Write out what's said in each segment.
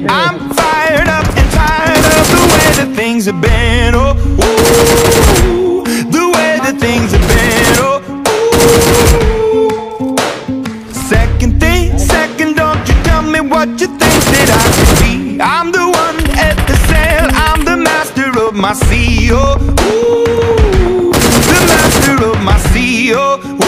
I'm fired up and tired of the way that things have been. Oh, ooh, the way that things have been. Oh, ooh. Second, don't you tell me what you think that I should be. I'm the one at the sail, I'm the master of my sea. Oh, ooh, the master of my sea. Oh, ooh.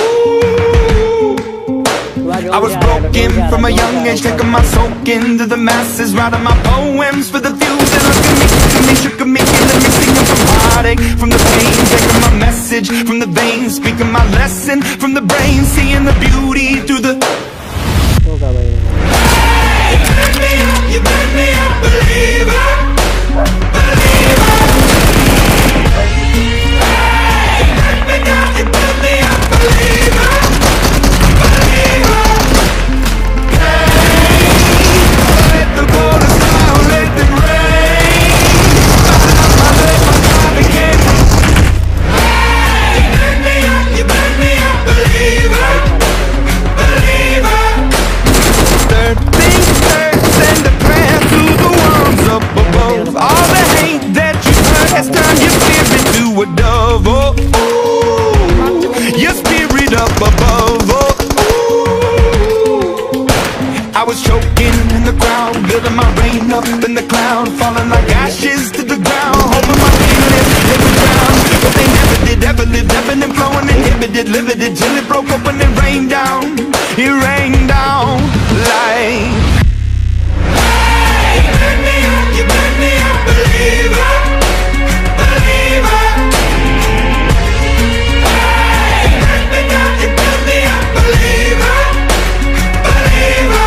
I was broken from a young age, taking my soak into the masses, writing my poems for the few that look at me, shook at me, killing me, singing from heartache, from the pain, taking my message from the veins, speaking my lesson from the brain, seeing the beauty through the. Hey, you burn me up, believer, believer. Hey, you burn me down, you burn me up, believer. I was choking in the crowd, building my rain up in the cloud, falling like ashes to the ground, hoping my feelings hit the ground. But they never did, ever lived, ebbing and flowing, inhibited, limited, till it broke up when it rained down. It rained down like. Hey, you burn me up, believer, believer. Hey, you burn me down, you burn me up, believer, believer.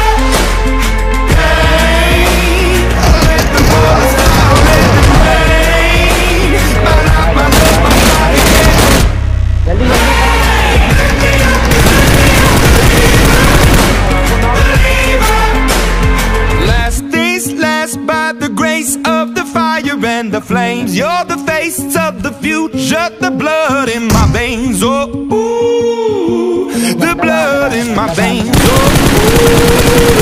And the flames, you're the face of the future, the blood in my veins. Oh, ooh, the blood in my veins. Oh, ooh.